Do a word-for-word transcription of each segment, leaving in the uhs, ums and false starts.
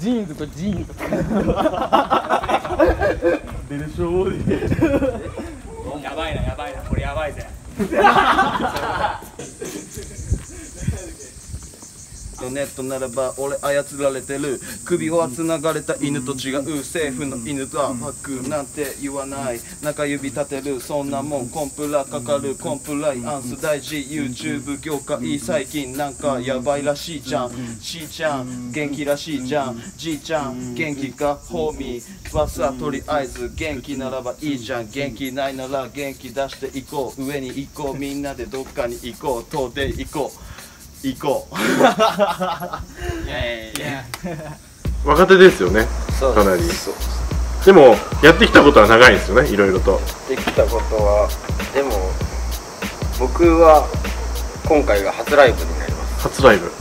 ジーンズとジーンズ出るしょうでやばいなやばいなこれやばいぜネットならば俺操られてる首は繋がれた犬と違う政府の犬とはパックなんて言わない中指立てるそんなもんコンプラかかるコンプライアンス大事 YouTube 業界最近なんかやばいらしいじゃんしーちゃん元気らしいじゃんじいちゃん元気かホーミーはさとりあえず元気ならばいいじゃん元気ないなら元気出していこう上に行こうみんなでどっかに行こう遠出行こう行こう若手ですよね、かなり。でもやってきたことは長いんですよね、いろいろと。 やってきたことは、でも僕は今回が初ライブになります。 初ライブ。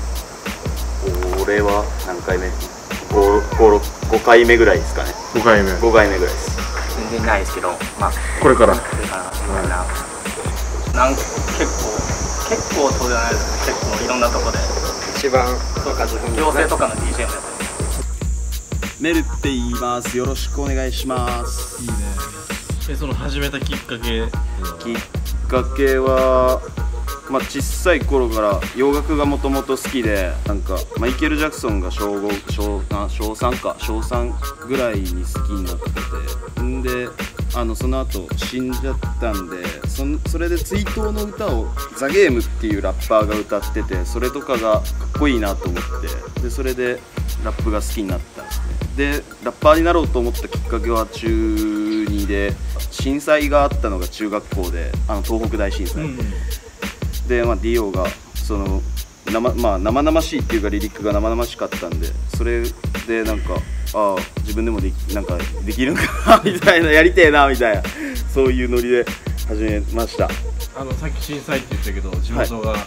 俺は何回目 ごかいめぐらいですかね。 ごかいめごかいめぐらいです。 全然ないですけど、まあこれからこれからみたいな、なん結構結構そうじゃないですけど、結構いろんなとこで一番行政とかの ディージェー もやってる。 メルって言います。よろしくお願いします。 いいね。え、その始めたきっかけ。 きっかけは、まあ小さい頃から洋楽がもともと好きで、なんかマイケル・ジャクソンが小ご小あ小さんか小さんぐらいに好きになってて、んであのその後死んじゃったんで、そそれで追悼の歌をザ・ゲームっていうラッパーが歌ってて、それとかがかっこいいなと思って、でそれでラップが好きになったんですね。でラッパーになろうと思ったきっかけはちゅうにで震災があったのが中学校で、あの東北大震災、うん、で、まあ、ディオがその生、まあ、生々しいっていうかリリックが生々しかったんで、それでなんかああ自分でもできなんかできるのかみたいな、やりてえなみたいな、そういうノリで始めました。 あのさっき震災って言ったけど地元が、はい、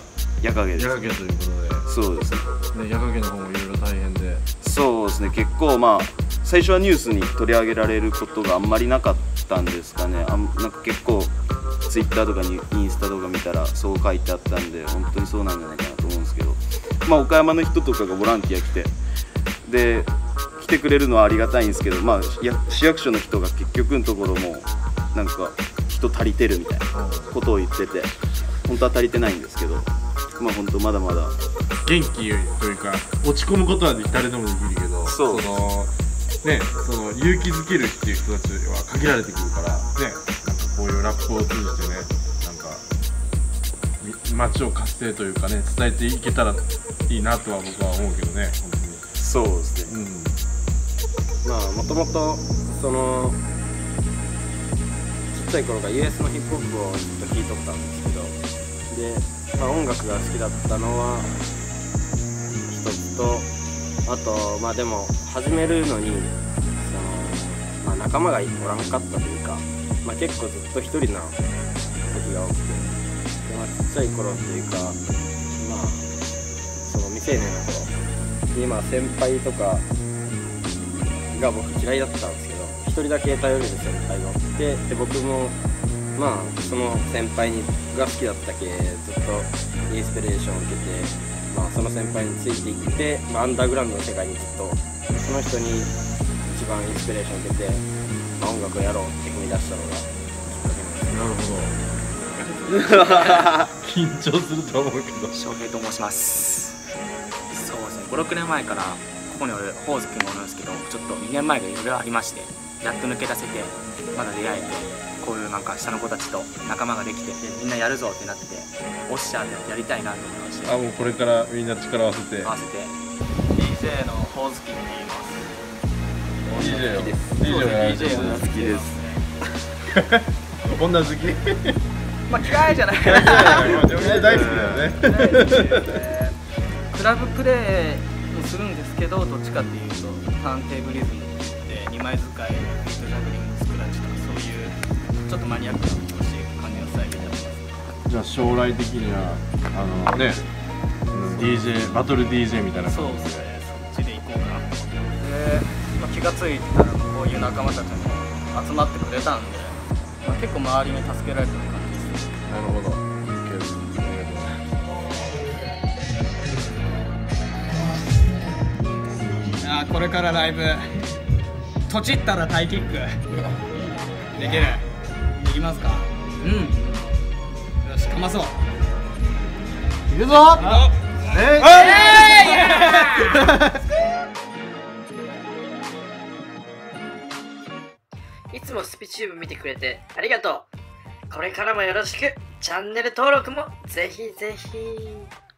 矢掛です。 矢掛ということで。 そうですね。 矢掛の方もいろいろ大変で。 そうですね。結構まあ最初はニュースに取り上げられることがあんまりなかったんですかね。あんなんか結構ツイッターとかにインスタとか見たらそう書いてあったんで、本当にそうなんじゃないかなと思うんですけど、まあ岡山の人とかがボランティア来て、で来てくれるのはありがたいんですけど、まあ市役所の人が結局のところもなんか人足りてるみたいなことを言ってて、本当は足りてないんですけど、まあ本当まだまだ元気というか落ち込むことは誰でもできるけど、 そう、 そのね、その勇気づけるっていう人たちは限られてくるからね、なんかこういうラップを通じてね、なんか街を活性というかね、伝えていけたらいいなとは僕は思うけどね、本当に。 そうですね。 うん、まあもともとそのちっちゃい頃から ユーエス のヒップホップをずっと聴いとったんですけど、で、まあ、音楽が好きだったのは一つと、あとまあでも始めるのにその、まあ、仲間がおらんかったというか、まあ、結構ずっと一人な時が多くて、で、まあ、ちっちゃい頃っていうか、まあその未成年の頃に、まあ先輩とかが僕嫌いだったんですけど、一人だけ頼れる先輩がおって、で僕もまあその先輩にが好きだったけずっとインスピレーションを受けて、まあ、その先輩についていって、まあ、アンダーグラウンドの世界にずっとその人に一番インスピレーションを受けて、まあ、音楽をやろうって踏み出したのがきっかけなんです。 なるほど緊張すると思うけど。 翔平と申します。そうですね、ごろくねんまえからここにおるホーズ君がおるんですけど、ちょっとにねんまえがいろいろありまして、やっと抜け出せてまだ出会えて、こういうなんか下の子たちと仲間ができて、みんなやるぞってなって、オッシャーでやりたいなと思いまして、 あ、もうこれからみんな力を合わせて合わせて ディージェー のホーズキンって言います。 ディージェー を デディージェー好きです。 女好きまあ嫌いじゃない大好きだよね。 クラブプレイをするんですけど、どっちかっていうとターンテーブリズムでにまい使い、ビートジャグリング、スクラッチとか、そういうちょっとマニアックな気持ち感じを再現やってます。じゃあ将来的にはあのね、ディージェー バトル ディージェー みたいな感じで、 そうですね、そっちで行こうかなと思って、で、まあ、気がついたらこういう仲間たちも集まってくれたんで、まあ、結構周りに助けられてる感じです。 なるほど。 あーこれからライブとちったらタイキックできる。できますか？うん。よし、かまそう。 いくぞ。えい。 いつもスピチューブ見てくれてありがとう。これからもよろしく。チャンネル登録もぜひぜひ。